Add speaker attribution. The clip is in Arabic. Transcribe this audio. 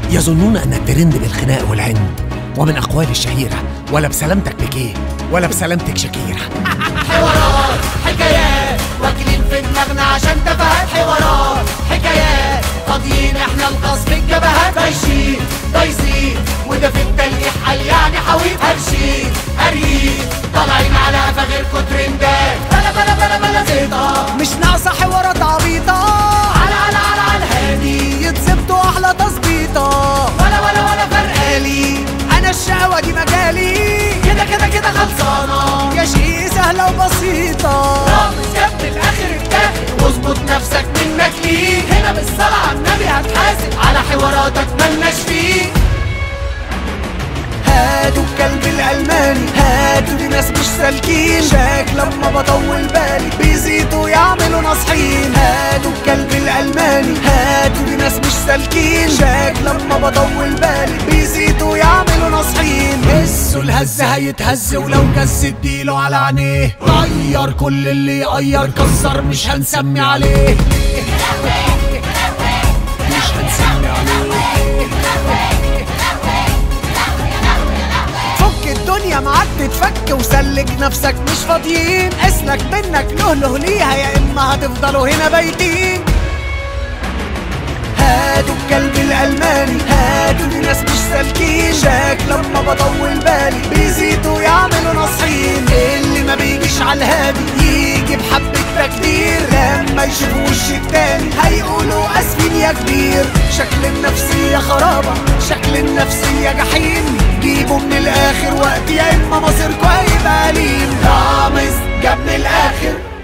Speaker 1: يظنون أن الترند بالخناق والعند ومن أقوال الشهيرة، ولا بسلامتك بكيه ولا بسلامتك شكيرة.
Speaker 2: حوارات حكايات واكلين في دماغنا عشان تفاهات، حوارات حكايات فاضيين احنا القصف الجبهات، بايشين دايسين وده في التلقيح قال يعني حويط، هرشين قاريين طالعين على قفا غيركوا ترندات، بلا زيطة
Speaker 3: مش ناقصة حوارات عبيطة،
Speaker 2: على الهادي
Speaker 3: يتظبطوا أحلى تظبيطة،
Speaker 2: ولا فرقالي
Speaker 3: أنا الشقاوة دي مجالي،
Speaker 2: كده خلصانة
Speaker 3: يا شيء سهلة وبسيطة،
Speaker 2: رامز جاب من الآخر التاخر واظبط نفسك منك ليه، هنا بالصلاة على النبي هتحاسب على حواراتك ملناش فيه.
Speaker 3: هاتوا الكلب الألماني، هاتوا دي ناس مش سالكين، شاك لما بطول بالي بيزيدوا يعملوا ناصحين، هاتوا الكلب الألماني، هاتوا دي ناس مش سالكين، شاك لما بطول بالي بيزيدوا يعملوا ناصحين، هسوا الهز هيتهز ولو جز اديله على عينيه، غير كل اللي يغير كسر مش هنسمي عليه، مش هنسمي عليه، الدنيا معاك تتفك وسلك نفسك مش فاضيين، اسلك منك له ليها يا اما هتفضلوا هنا بايتين، هاتوا الكلب الألماني، هاتوا دي ناس مش سالكين، شاك لما بطول بالي بيزيدوا يعملوا ناصحين، اللي ما بيجيش على الهادي يجي بحبة تقدير، لما يشوفوا وش التاني هيقولوا اسفين يا كبير، شكل النفسية خرابة، شكل النفسية جحيم، جيبوا من الآخر وقت يا إما مصيركوا هيبقى أليم، رامز جاب من الآخر